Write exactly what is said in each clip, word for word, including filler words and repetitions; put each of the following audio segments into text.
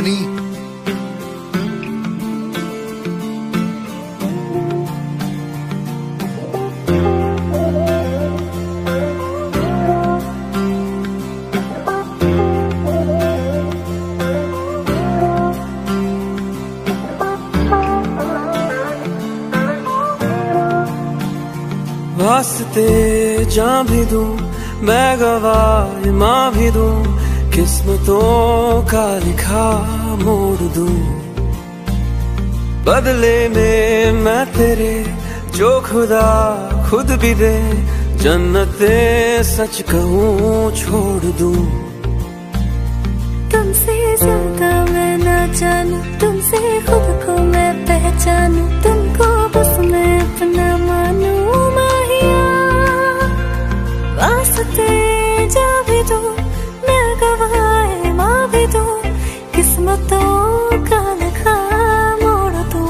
पानी। वास्ते जान भी दूं मैं, गवाह माँ भी दूं, किस्मतों का लिखा मोड़ दूं। बदले में मैं तेरे जो खुदा खुद भी दे, जन्नते सच कहूँ छोड़ दूं। तुमसे ज्यादा मैं ना जानूं, तुमसे खुद को मैं पहचानूं, तुमको बस मैं अपना मानूं। वास्ते जा भी दो मैं, गवाह माँ भी दो, किस्मतों का लिखा मोड़ दूं।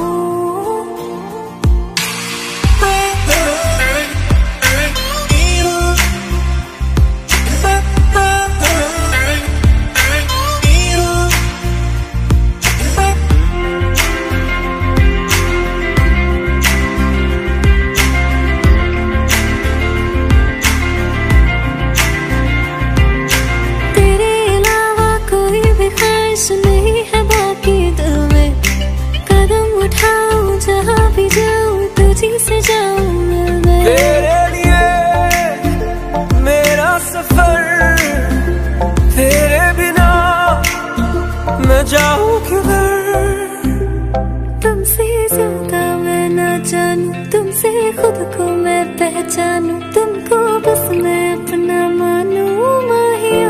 नहीं है बाकी दिल में, कदम उठाऊं जहाँ भी जाऊं, तुझी से जाऊं मिलने। तेरे लिए मेरा सफर, तेरे बिना मैं जाऊं किधर। तुमसे ज्यादा मैं ना जानूं, तुमसे खुद को मैं पहचानूं, तुमको बस मैं अपना मानूं। माहिया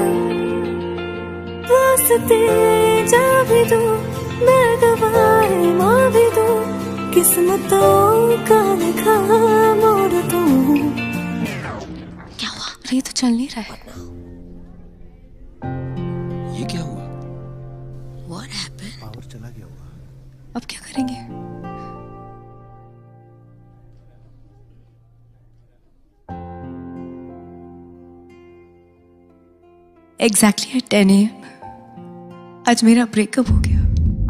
वास्ते जा भी दो मैं, गवाह माँ भी दो, किस्मतों का लिखा मोड़ दूं। क्या हुआ? अरे ये तो चल नहीं रहा है। ये क्या हुआ? What happened? पावर चला गया होगा। अब क्या करेंगे? Exactly at ten a m आज मेरा ब्रेकअप हो गया।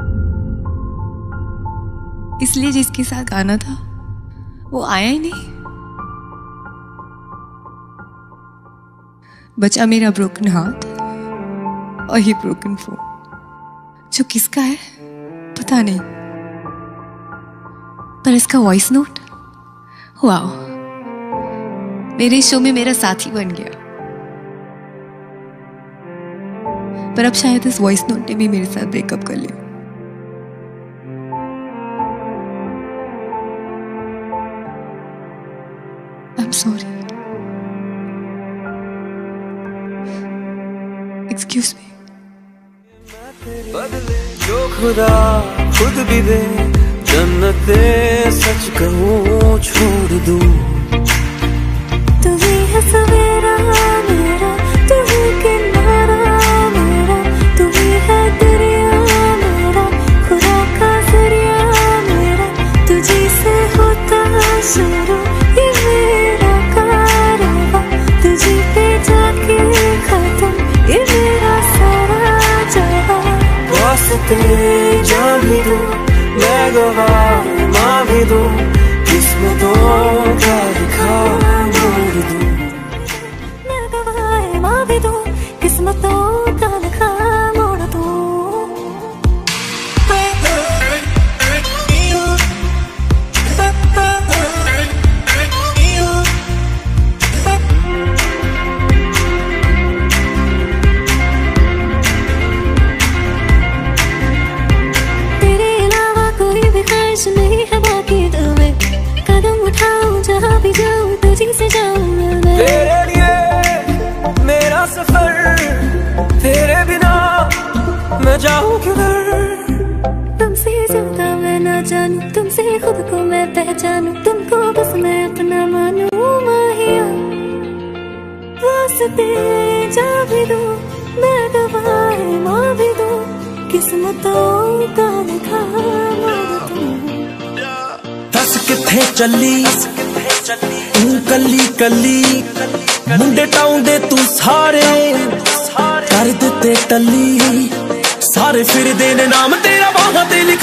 इसलिए जिसके साथ गाना था वो आया ही नहीं। बचा मेरा ब्रोकन हार्ट और ये ब्रोकन फोन, जो किसका है पता नहीं, पर इसका वॉइस नोट वाओ, मेरे शो में मेरा साथी बन गया। पर अब शायद इस वॉइस नोट ने भी मेरे साथ ब्रेकअप कर लिया। I am sorry, excuse me. बदले जो खुदा खुद भी दे, जन्नते सच कहूँ छोड़ दूं। तू ही है सवेरा मेरा, तू ही किनारा मेरा, तू ही है दरिया मेरा, खुदा का जरिया मेरा, तुझी से होता शुरू ये मेरा कारवां, तुझी पे जाके खत्म ये मेरा सारा जहां। वास्ते जान भी दूं मैं, गवाह माँ भी दूं, किस्मतों का लिखा मोड़ दूं। मैं गवाह माँ भी दूं, किस्मतों का लिखा मोड़ दूं। तेरे अलावा कोई भी ख्वाहिश नहीं है बाकी दिल में, कदम उठाऊं जहाँ भी जाऊं, तुझी से जाऊं मिलने। तेरे लिए मेरा सफर, तेरे बिना मैं जाऊं किधर। तुमसे ज्यादा मैं ना जानूं, तुमसे खुद को मैं पहचानूं, तुमको बस मैं अपना मानूं। माहिया वास्ते जा भी दूं मैं, गवाह माँ भी दूं, किस्मतों का लिखा मोड़ दूं। दस किथे चली तू कली कली, मुंडे टाउंदे तू सारे कर दिते टली, सारे फिरदे ने नाम तेरा बाहां ते